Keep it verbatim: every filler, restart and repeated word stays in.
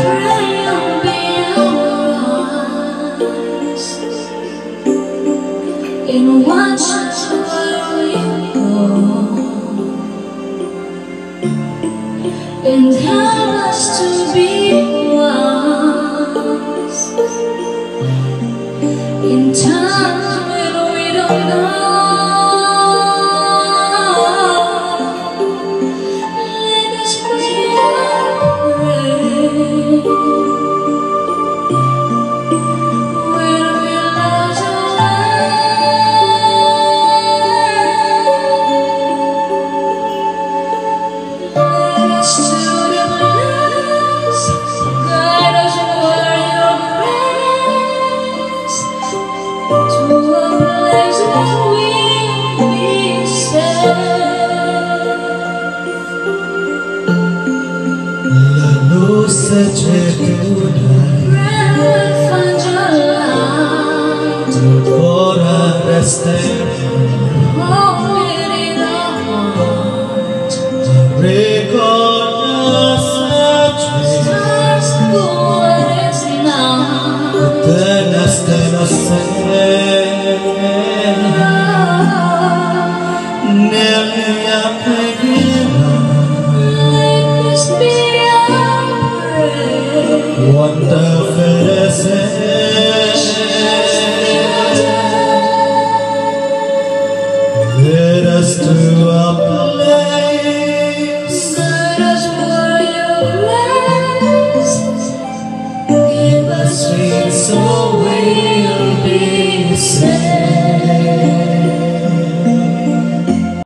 pray you'll be alright and watch where we go, and help us to be wise in times when we don't know. Let us pray and pray when we lose our way. Let us to the place, guide us where your grace, to a place where we'll be safe. La luz accetterà, Pray we'll find your light, ora resterà, hold it in our heart. ricorda sempre Stars glorious now, della stella sera nella mia preghiera. let this be our prayer. Wonderful lead us to a place, Guide us for your grace, give us sweet, so we'll be saved.